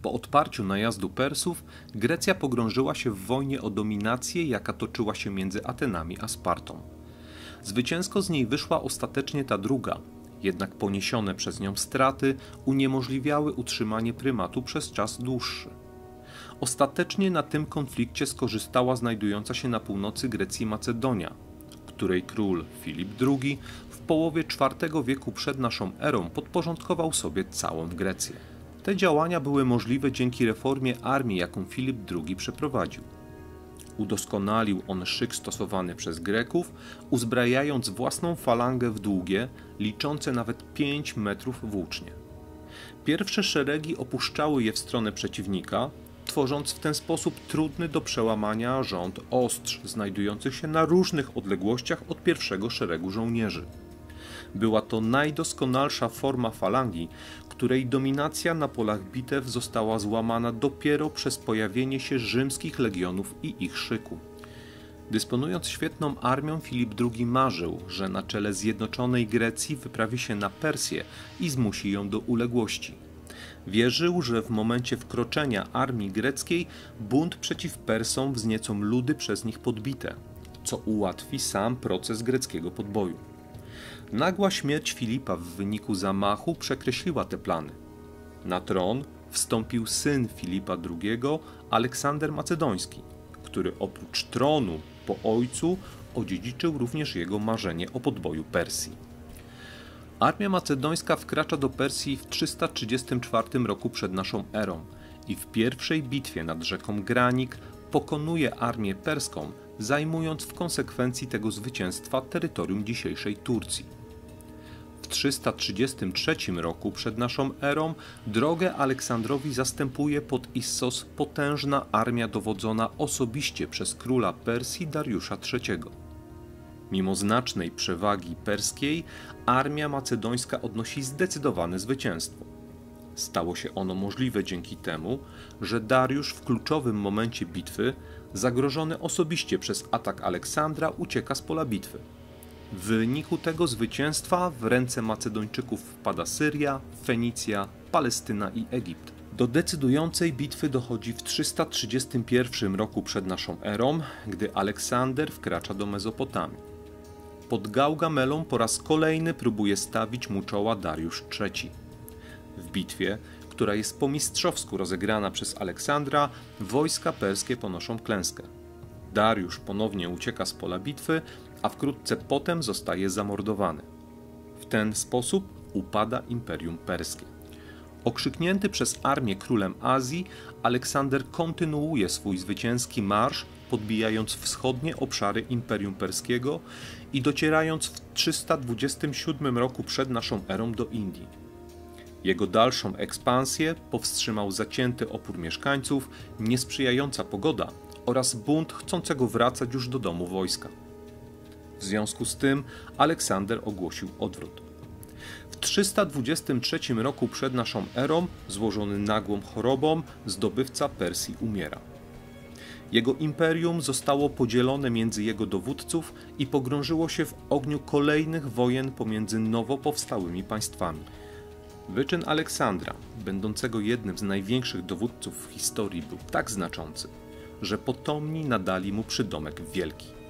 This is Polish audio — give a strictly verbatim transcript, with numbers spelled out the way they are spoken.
Po odparciu najazdu Persów, Grecja pogrążyła się w wojnie o dominację, jaka toczyła się między Atenami a Spartą. Zwycięsko z niej wyszła ostatecznie ta druga, jednak poniesione przez nią straty uniemożliwiały utrzymanie prymatu przez czas dłuższy. Ostatecznie na tym konflikcie skorzystała znajdująca się na północy Grecji Macedonia, której król Filip drugi w połowie czwartego wieku przed naszą erą podporządkował sobie całą Grecję. Te działania były możliwe dzięki reformie armii, jaką Filip drugi przeprowadził. Udoskonalił on szyk stosowany przez Greków, uzbrajając własną falangę w długie, liczące nawet pięć metrów włócznie. Pierwsze szeregi opuszczały je w stronę przeciwnika, tworząc w ten sposób trudny do przełamania rząd ostrz, znajdujących się na różnych odległościach od pierwszego szeregu żołnierzy. Była to najdoskonalsza forma falangi, której dominacja na polach bitew została złamana dopiero przez pojawienie się rzymskich legionów i ich szyku. Dysponując świetną armią, Filip drugi marzył, że na czele zjednoczonej Grecji wyprawi się na Persję i zmusi ją do uległości. Wierzył, że w momencie wkroczenia armii greckiej bunt przeciw Persom wzniecą ludy przez nich podbite, co ułatwi sam proces greckiego podboju. Nagła śmierć Filipa w wyniku zamachu przekreśliła te plany. Na tron wstąpił syn Filipa drugiego, Aleksander Macedoński, który oprócz tronu po ojcu odziedziczył również jego marzenie o podboju Persji. Armia macedońska wkracza do Persji w trzysta trzydziestym czwartym roku przed naszą erą i w pierwszej bitwie nad rzeką Granik pokonuje armię perską, zajmując w konsekwencji tego zwycięstwa terytorium dzisiejszej Turcji. W trzysta trzydziestym trzecim roku przed naszą erą drogę Aleksandrowi zastępuje pod Issos potężna armia dowodzona osobiście przez króla Persji Dariusza trzeciego. Mimo znacznej przewagi perskiej, armia macedońska odnosi zdecydowane zwycięstwo. Stało się ono możliwe dzięki temu, że Dariusz w kluczowym momencie bitwy, zagrożony osobiście przez atak Aleksandra, ucieka z pola bitwy. W wyniku tego zwycięstwa w ręce Macedończyków wpada Syria, Fenicja, Palestyna i Egipt. Do decydującej bitwy dochodzi w trzysta trzydziestym pierwszym roku przed naszą erą, gdy Aleksander wkracza do Mezopotamii. Pod Gaugamelą po raz kolejny próbuje stawić mu czoła Dariusz trzeci. W bitwie, która jest po mistrzowsku rozegrana przez Aleksandra, wojska perskie ponoszą klęskę. Dariusz ponownie ucieka z pola bitwy, a wkrótce potem zostaje zamordowany. W ten sposób upada Imperium Perskie. Okrzyknięty przez armię królem Azji, Aleksander kontynuuje swój zwycięski marsz, podbijając wschodnie obszary Imperium Perskiego i docierając w trzysta dwudziestym siódmym roku przed naszą erą do Indii. Jego dalszą ekspansję powstrzymał zacięty opór mieszkańców, niesprzyjająca pogoda oraz bunt chcącego wracać już do domu wojska. W związku z tym Aleksander ogłosił odwrót. W trzysta dwudziestym trzecim roku przed naszą erą, złożony nagłą chorobą, zdobywca Persji umiera. Jego imperium zostało podzielone między jego dowódców i pogrążyło się w ogniu kolejnych wojen pomiędzy nowo powstałymi państwami. Wyczyn Aleksandra, będącego jednym z największych dowódców w historii, był tak znaczący, że potomni nadali mu przydomek Wielki.